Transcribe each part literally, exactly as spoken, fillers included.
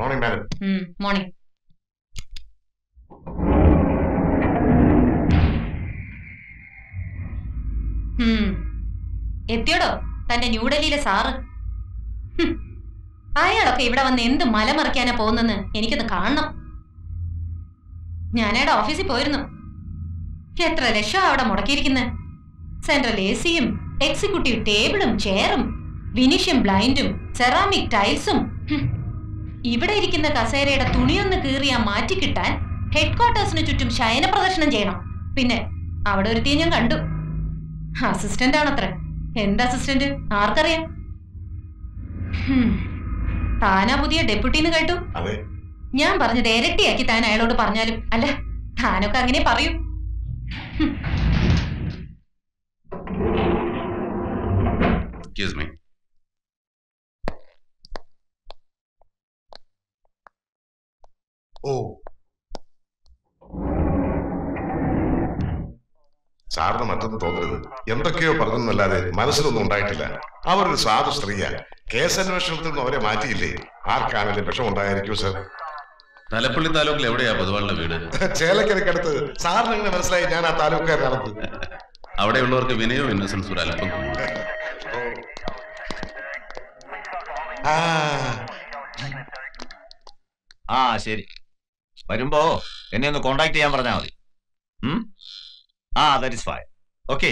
Morning madam. Morning. എത്തിയോടോ തന്റെ ന്യൂഡൽഹിയിലെ sir? അയാളൊക്കെ ഇവിടെ വന്ന് എന്ത് മലമറിക്കാനാ പോകുന്നെന്ന് എനിക്കൊന്ന് കാണണം. ഞാനയാളുടെ ഓഫീസിൽ പോയിരുന്നു. എത്ര ലക്ഷം അവിടെ മുടക്കിയിരിക്കുന്നത്. സെൻട്രൽ എ സിയും എക്സിക്യൂട്ടീവ് ടേബിളും ചെയറും വിനീഷ്യൻ ബ്ലൈൻഡും സെറാമിക് ടൈൽസും. ഇവിടെ ഇരിക്കുന്ന കസേരയുടെ തുണിയൊന്ന് കീറിയാ മാറ്റിക്കിട്ടാൻ ഹെഡ് ക്വാർട്ടേഴ്സിന് ചുറ്റും ശയന പ്രദർശനം ചെയ്യണം. പിന്നെ അവിടെ ഒരുത്തിയെ ഞാൻ കണ്ടു. അസിസ്റ്റന്റ് ആണത്രേ. എന്ത് അസിസ്റ്റന്റ് ആർക്കറിയാം? താനാ പുതിയ ഡെപ്യൂട്ടിന്ന് കേട്ടു. ഞാൻ പറഞ്ഞത് ഇരട്ടിയാക്കി താൻ അയാളോട് പറഞ്ഞാലും. അല്ല, താനൊക്കെ അങ്ങനെ പറയൂ. ഓ, സാറിന് മറ്റൊന്നും തോന്നരുത്. എന്തൊക്കെയോ പറഞ്ഞെന്നല്ലാതെ മനസ്സിലൊന്നും ഉണ്ടായിട്ടില്ല. അവരൊരു സാധു സ്ത്രീയാ. കേസ് അന്വേഷണത്തിൽ നിന്ന് അവരെ മാറ്റിയില്ലേ? ആർക്കാണെങ്കിലും വിഷം ഉണ്ടായിരിക്കും സാർ. തലപ്പള്ളി താലൂക്കിൽ എവിടെയാ പൊതുവാളുടെ വീട്? ചേലക്കരക്കടുത്ത്. സാറിന് എങ്ങനെ മനസ്സിലായി ഞാൻ ആ താലൂക്കുകാരനകത്ത്? അവിടെയുള്ളവർക്ക് വിനയവും ഇന്നസെൻസും ഒരു അല്പം. ആ ശരി, വരുമ്പോ എന്നെ ഒന്ന് കോണ്ടാക്ട് ചെയ്യാൻ പറഞ്ഞാൽ മതി. ആ ദാറ്റ് ഈസ് ഫൈൻ. ഓക്കെ.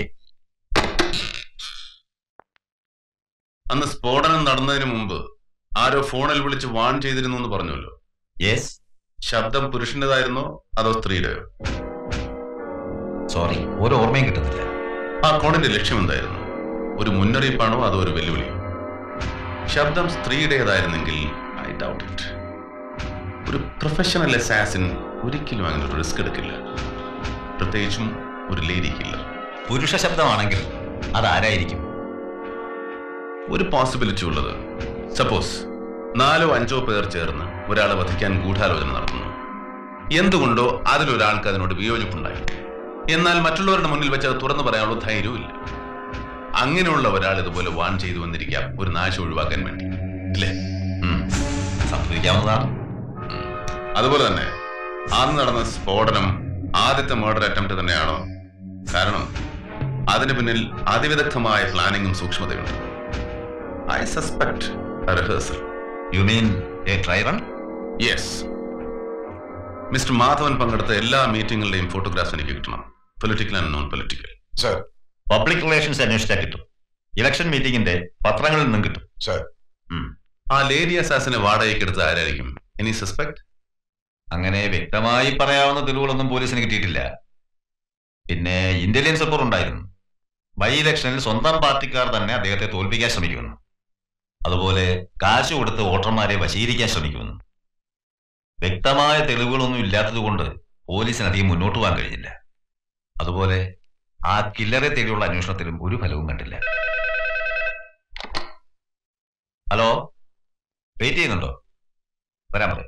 അന്ന് സ്ഫോടനം നടന്നതിന് മുമ്പ് ആരോ ഫോണിൽ വിളിച്ച് വാൺ ചെയ്തിരുന്നു എന്ന് പറഞ്ഞല്ലോ. യെസ്. ശബ്ദം പുരുഷന്റേതായിരുന്നോ അതോ സ്ത്രീയുടെയോ? സോറി, ഒരു ഓർമ്മയും കിട്ടുന്നില്ല. ആ കോണിന്റെ ലക്ഷ്യം എന്തായിരുന്നു? ഒരു മുന്നറിയിപ്പാണോ അതോ ഒരു വെല്ലുവിളിയോ? ശബ്ദം സ്ത്രീയുടേതായിരുന്നെങ്കിൽ ഐ ഡൗട്ട് ഇറ്റ്. ഒരു പ്രൊഫഷണൽ അസാസിൻ ഒരിക്കലും അങ്ങനെ ഒരു റിസ്ക് എടുക്കില്ല, പ്രത്യേകിച്ചും ഒരു ലേഡി കില്ലർ. പുരുഷ ശബ്ദമാണെങ്കിൽ അതാരായിരിക്കും? ഒരു പോസിബിലിറ്റി ഉള്ളത്, സപ്പോസ് നാലോ അഞ്ചോ പേർ ചേർന്ന് ഒരാളെ വധിക്കാൻ ഗൂഢാലോചന നടത്തുന്നു. എന്തുകൊണ്ടോ അതിലൊരാൾക്ക് അതിനോട് വിയോജിപ്പുണ്ടായി. എന്നാൽ മറ്റുള്ളവരുടെ മുന്നിൽ വെച്ച് അത് തുറന്നു പറയാനുള്ള ധൈര്യവും ഇല്ല. അങ്ങനെയുള്ള ഒരാൾ ഇതുപോലെ വാൺ ചെയ്തു വന്നിരിക്കാം, ഒരു നാശം ഒഴിവാക്കാൻ വേണ്ടി. ഇല്ലേ? സംഭവിക്കാവുന്നതാണ്. അതുപോലെ തന്നെ അന്ന് നടന്ന സ്ഫോടനം ആദ്യത്തെ മർഡർ അറ്റംപ്റ്റ് തന്നെയാണോ? കാരണം അതിന് പിന്നിൽ അതിവിദഗ്ധമായ പ്ലാനിങ്ങും സൂക്ഷ്മതയുണ്ട്. I suspect a rehearsal. You mean a try run? Yes. Mister Madhavan പങ്കെടുത്ത എല്ലാ മീറ്റിംഗുകളുടെയും ഫോട്ടോഗ്രാഫ്സ് എനിക്ക് കിട്ടണം, political and non political. Sir, public relations അന്വേഷിച്ചാൽ കിട്ടും. ഇലക്ഷൻ മീറ്റിംഗിന്റെ പത്രങ്ങളിൽ നിന്നും കിട്ടും. സർ, ആ ലേഡി അസാസിനെ വാടകയ്ക്ക് എടുത്ത ആരായിരിക്കും? Any suspect? അങ്ങനെ വ്യക്തമായി പറയാവുന്ന തെളിവുകളൊന്നും പോലീസിന് കിട്ടിയിട്ടില്ല. പിന്നെ ഇന്റലിജൻസ് റിപ്പോർട്ട് ഉണ്ടായിരുന്നു. ബൈ ഇലക്ഷനിൽ സ്വന്തം പാർട്ടിക്കാർ തന്നെ അദ്ദേഹത്തെ തോൽപ്പിക്കാൻ ശ്രമിക്കുമെന്ന്, അതുപോലെ കാശ് കൊടുത്ത് വോട്ടർമാരെ വശീകരിക്കാൻ ശ്രമിക്കുമെന്ന്. വ്യക്തമായ തെളിവുകളൊന്നും ഇല്ലാത്തതുകൊണ്ട് പോലീസിന് അധികം മുന്നോട്ട് പോകാൻ കഴിഞ്ഞില്ല. അതുപോലെ ആ കില്ലറെ തേടിയുള്ള അന്വേഷണത്തിലും ഒരു ഫലവും കണ്ടില്ല. ഹലോ, വെയിറ്റ് ചെയ്യുന്നുണ്ടോ? വരാൻ പറയാം.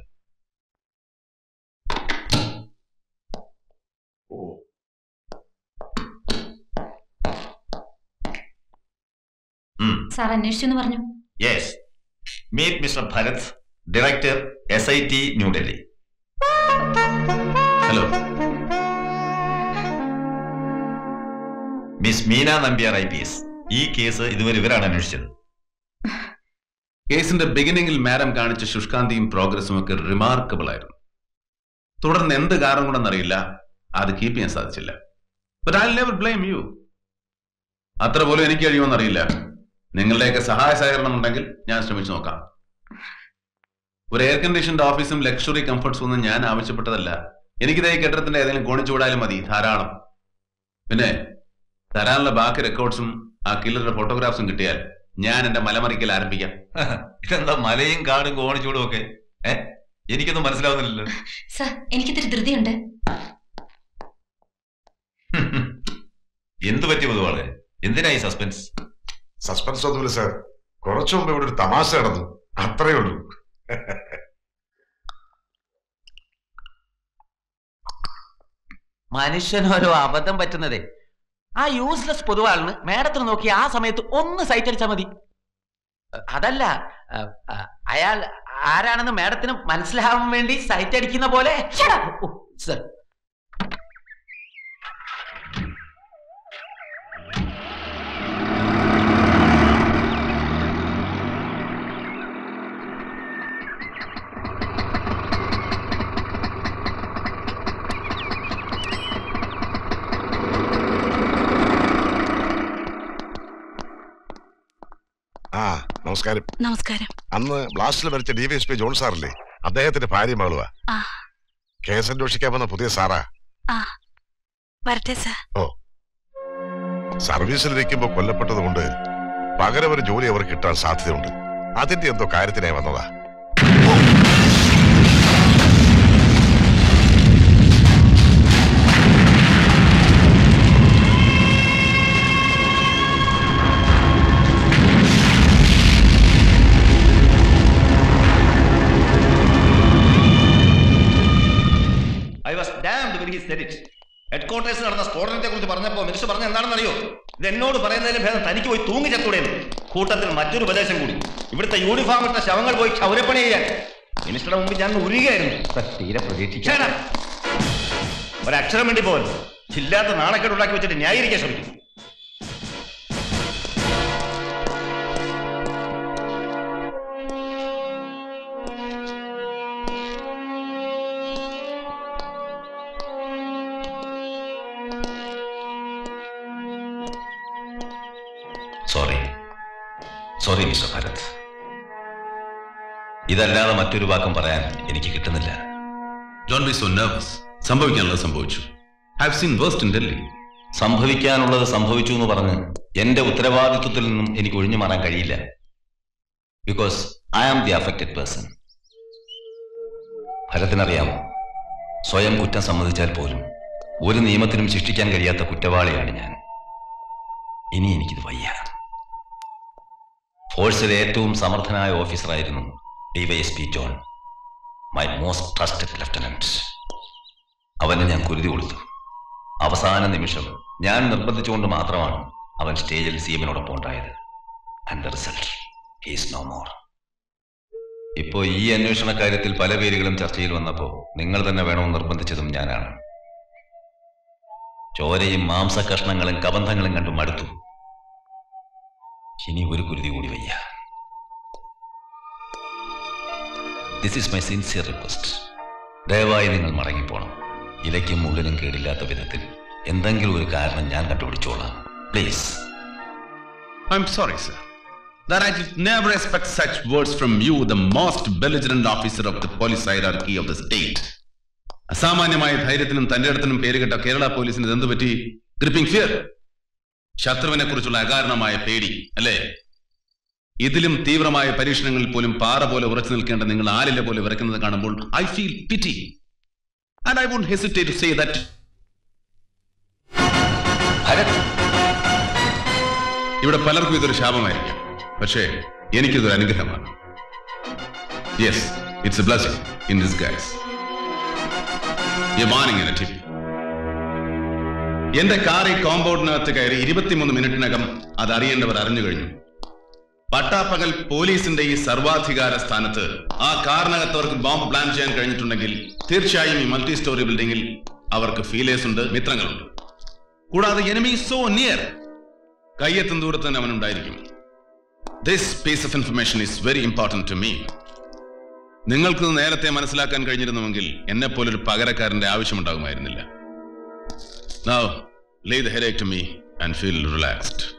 സാർ അന്വേഷിച്ചെന്ന് പറഞ്ഞു. Yes. Meet mister Bharat, director S I T New Delhi. Hello. Miss Meena Nambiar I P S. ഈ കേസ് ഇതുവരെ ഇവരാണ് അന്വേഷിച്ചത്. കേസിന്റെ ബിഗിനിങ്ങിൽ മാഡം കാണിച്ച ശുഷ്കാന്തിയും പ്രോഗ്രസും ഒക്കെ റിമാർക്കബിൾ ആയിരുന്നു. തുടർന്ന് എന്ത് കാരണം കൊണ്ടെന്നറിയില്ല അത് കീപ്പ് ചെയ്യാൻ സാധിച്ചില്ല. But I will never blame you. അത്ര പോലും എനിക്ക് കഴിയുമെന്നറിയില്ല. നിങ്ങളുടെയൊക്കെ സഹായ സഹകരണം ഉണ്ടെങ്കിൽ ഞാൻ ശ്രമിച്ചു നോക്കാം. ഒരു എയർ കണ്ടീഷൻഡ് ഓഫീസും ലക്ഷറി കംഫർട്ട്സും ഒന്നും ഞാൻ ആവശ്യപ്പെട്ടതല്ല. എനിക്കിതേ കെട്ടിടത്തിന്റെ ഏതെങ്കിലും കോണി ചൂടായാലും മതി, ധാരാളം. പിന്നെ തരാനുള്ള ബാക്കി റെക്കോർഡ്സും ആ കില്ലറുടെ ഫോട്ടോഗ്രാഫ്സും കിട്ടിയാൽ ഞാൻ എന്റെ മലമറിക്കൽ ആരംഭിക്കാം. ഇതെന്താ മലയും കാടും കോണി ചൂടും ഒക്കെ? ഏഹ് എനിക്കൊന്നും മനസ്സിലാവുന്നില്ലല്ലോ. സാർ, എനിക്കിത്തിരി ധൃതിയുണ്ട്. എന്ത് പറ്റി പൊതുവാളെ? എന്തിനായി സസ്പെൻസ്? സസ്പെൻസ് ഒന്നുമില്ല സാർ. കുറച്ചു മുമ്പ് ഇവിടെ ഒരു തമാശ നടന്നു, അത്രയേ ഉള്ളൂ. മനുഷ്യനോരോ അബദ്ധം പറ്റുന്നതേ. ആ യൂസ്ലെസ് പൊതുവാളിന് മേഡത്തിന് നോക്കി ആ സമയത്ത് ഒന്ന് സൈറ്റ് അടിച്ചാൽ മതി. അതല്ല, അയാൾ ആരാണെന്ന് മാഡത്തിന് മനസ്സിലാവാൻ വേണ്ടി സൈറ്റ് അടിക്കുന്ന പോലെ. സർ, നമസ്കാരം. നമസ്കാരം. അന്ന് ബ്ലാസ്റ്റിൽ മരിച്ച D V S P John സാറില്ലേ, അദ്ദേഹത്തിന്റെ ഭാര്യ മകളുവാ. കേസ് അന്വേഷിക്കാൻ വന്ന പുതിയ സാറാ. ഓ, സർവീസിലിരിക്കുമ്പോ കൊല്ലപ്പെട്ടത് കൊണ്ട് പകരം ഒരു ജോലി അവർ കിട്ടാൻ സാധ്യതയുണ്ട്. അതിന്റെ എന്തോ കാര്യത്തിനായി വന്നതാ. ഹെഡ്ക്വാർട്ടേഴ്സിൽ നടന്ന സ്ഫോടനത്തെ കുറിച്ച് പറഞ്ഞപ്പോ മിനിസ്റ്റർ പറഞ്ഞ എന്താണെന്നറിയോ? ഇത് എന്നോട് പറയുന്നതിന് ഭേദം തനിക്ക് പോയി തൂങ്ങി ചത്തൂടെന്ന്. കൂട്ടത്തിൽ മറ്റൊരു ഉപദേശം കൂടി, ഇവിടുത്തെ യൂണിഫോം ഇട്ട ശവങ്ങൾ പോയി ക്ഷൗരപ്പണി ചെയ്യാൻ. മിനിസ്റ്ററുടെ മുമ്പിൽ ഞാൻ ഉരുകയായിരുന്നു. തീരെ പ്രതീക്ഷിക്കാൻ ഒരക്ഷരം വേണ്ടി പോകല്ലോ. ഇല്ലാത്ത നാണക്കേട് ഉണ്ടാക്കി വെച്ചിട്ട് ന്യായീകരിക്കാൻ ശ്രമിക്കും. സോറി സോറി മിസ്റ്റർ ഭരത്, ഇതല്ലാതെ മറ്റൊരു വാക്കും പറയാൻ എനിക്ക് കിട്ടുന്നില്ല. Don't be so nervous. സംഭവിക്കാനുള്ളത് സംഭവിച്ചു. I've seen worst in Delhi. സംഭവിക്കാനുള്ളത് സംഭവിച്ചു എന്ന് പറഞ്ഞ് എന്റെ ഉത്തരവാദിത്വത്തിൽ നിന്നും എനിക്ക് ഒഴിഞ്ഞു മാറാൻ കഴിയില്ല. Because I am the affected person. ഭരത്തിനറിയാമോ, സ്വയം കുറ്റം സമ്മതിച്ചാൽ പോലും ഒരു നിയമത്തിനും ശിക്ഷിക്കാൻ കഴിയാത്ത കുറ്റവാളിയാണ് ഞാൻ. ഇനി എനിക്കിത് വയ്യ. ഫോഴ്സിലെ ഏറ്റവും സമർത്ഥനായ ഓഫീസറായിരുന്നു D Y S P John, my most trusted lieutenant. അവന് ഞാൻ കുരുതി കൊടുത്തു. അവസാന നിമിഷം ഞാൻ നിർബന്ധിച്ചുകൊണ്ട് മാത്രമാണ് അവൻ സ്റ്റേജിൽ സി എമ്മിനോടൊപ്പം ഉണ്ടായത്. And the result is no more. ഇപ്പോൾ ഈ അന്വേഷണ കാര്യത്തിൽ പല പേരുകളും ചർച്ചയിൽ വന്നപ്പോൾ നിങ്ങൾ തന്നെ വേണമെന്ന് നിർബന്ധിച്ചതും ഞാനാണ്. ചോരയും മാംസകഷ്ണങ്ങളും കബന്ധങ്ങളും കണ്ടു മടുത്തു. ഇനി ഒരു കുരുതി കൂടി വയ്യ. This is my sincere request. ദയവായി നിങ്ങൾ മടങ്ങിപ്പോണം. ഇലയ്ക്കും ഉള്ളിനും കേടില്ലാത്ത വിധത്തിൽ എന്തെങ്കിലും ഒരു കാരണം ഞാൻ കണ്ടുപിടിച്ചോളാം. Please. I'm sorry, sir, that I did never expect such words from you, the most belligerent officer of the police hierarchy of the state. അസാമാന്യമായ ധൈര്യത്തിനും തന്റെ ഇടത്തിനും പേരുകെട്ട കേരള പോലീസിന് എന്ത് പറ്റി? ഗ്രിപ്പിംഗ് ഫിയർ, ശത്രുവിനെ കുറിച്ചുള്ള അകാരണമായ പേടി അല്ലേ? ഇതിലും തീവ്രമായ പരീക്ഷണങ്ങളിൽ പോലും പാറ പോലെ ഉറച്ചു നിൽക്കേണ്ട നിങ്ങൾ ആലിലെ പോലെ വിറയ്ക്കുന്നത് കാണുമ്പോൾ I feel pity and I won't hesitate to say that. ഇവിടെ പലർക്കും ഇതൊരു ശാപമായിരിക്കാം, പക്ഷേ എനിക്കിതൊരു അനുഗ്രഹമാണ്. Yes, it's a blessing in disguise. A warning and a tip. എന്റെ കാർ ഈ കോമ്പൗണ്ടിനകത്ത് കയറി ഇരുപത്തിമൂന്ന് മിനിറ്റിനകം അത് അറിയേണ്ടവർ അറിഞ്ഞു കഴിഞ്ഞു. പട്ടാപ്പകൽ പോലീസിന്റെ ഈ സർവാധികാര സ്ഥാനത്ത് ആ കാറിനകത്തവർക്ക് ബോംബ് പ്ലാൻ ചെയ്യാൻ കഴിഞ്ഞിട്ടുണ്ടെങ്കിൽ തീർച്ചയായും ഈ മൾട്ടി സ്റ്റോറി ബിൽഡിംഗിൽ അവർക്ക് ഫീലേഴ്സ് ഉണ്ട്, മിത്രങ്ങളുണ്ട്. കൂടാതെ എനിമി സോ നിയർ, കയ്യെത്തും ദൂരത്ത് തന്നെ അവനുണ്ടായിരിക്കും. This piece of information is very important to me. നിങ്ങൾക്ക് നേരത്തെ മനസ്സിലാക്കാൻ കഴിഞ്ഞിരുന്നുവെങ്കിൽ എന്നെ പോലൊരു പകരക്കാരന്റെ ആവശ്യമുണ്ടാകുമായിരുന്നില്ല. Now, lay the headache to me and feel relaxed.